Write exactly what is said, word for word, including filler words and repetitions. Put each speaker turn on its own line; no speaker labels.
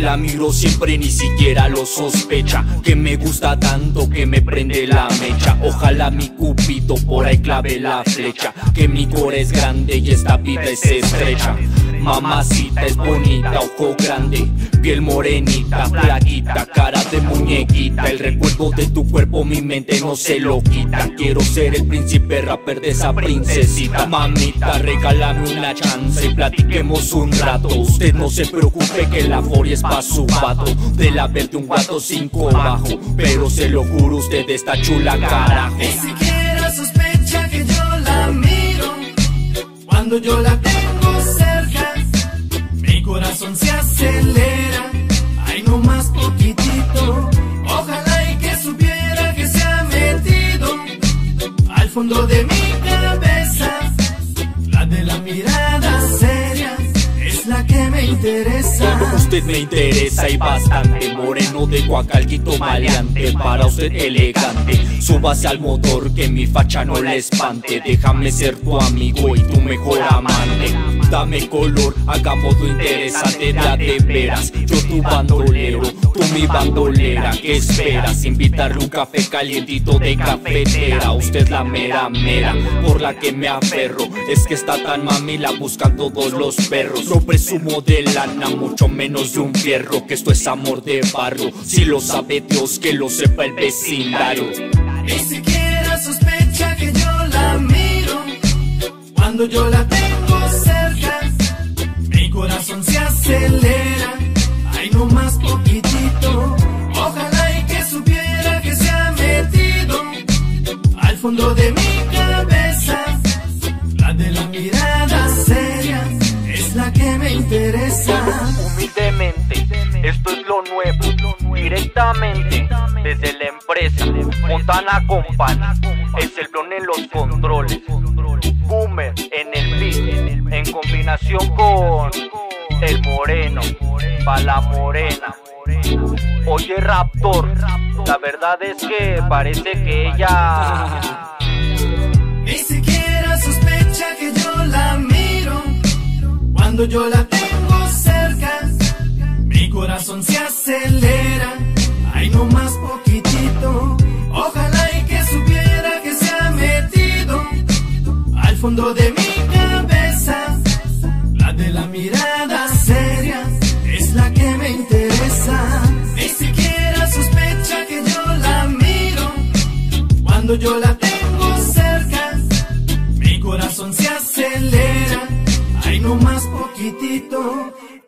la miro siempre, ni siquiera lo sospecha, que me gusta tanto que me prende la mecha. Ojalá mi cupido por ahí clave la flecha, que mi core es grande y esta vida es estrecha. Mamacita es bonita, ojo grande, piel morenita, flaquita, cara de muñequita. El recuerdo de tu cuerpo mi mente no se lo quita. Quiero ser el príncipe rapper de esa princesita. Mamita, regálame una chance y platiquemos un rato. Usted no se preocupe que la foria es pa' su vato. De la verde un gato cinco bajo, pero se lo juro, usted está chula, carajo.
Ni siquiera sospecha que yo la miro cuando yo la tengo cerca. Mi corazón se acelera, ay no más poquitito. Ojalá y que supiera que se ha metido al fondo de mi cabeza. La de la mirada seria es la que me interesa.
Usted me interesa y bastante, moreno de guacalquito maleante, para usted elegante. Súbase al motor que mi facha no la espante. Déjame ser tu amigo y tu mejor amante. Dame color, hagámoslo interesante, de a de veras. Yo tu bandolero, tú mi bandolera. ¿Qué esperas? Invitarle un café calientito de cafetera. Usted la mera mera, por la que me aferro. Es que está tan mami, la buscan todos los perros. No presumo de lana, mucho menos de un fierro, que esto es amor de barro. Si lo sabe Dios, que lo sepa el vecindario.
Ni siquiera sospecha que yo la miro cuando yo la tengo cerca. Mi corazón se acelera, ay no más poquitito. Ojalá y que supiera que se ha metido al fondo de mi cabeza. La de la mirada seria es la que me interesa.
Humildemente, esto es lo nuevo, directamente desde la empresa Montana Company. Es el blon en los controles, Boomer en el beat, en combinación con el moreno, pa' la morena. Oye Raptor, la verdad es que parece que ella
ni siquiera sospecha que yo la miro cuando yo la tengo cerca. Mi corazón se acelera, ay no más poquitito. Ojalá y que supiera que se ha metido al fondo de mi cabeza. La de la mirada seria es la que me interesa. Ni siquiera sospecha que yo la miro cuando yo la tengo cerca. Mi corazón se acelera, ay no más poquitito.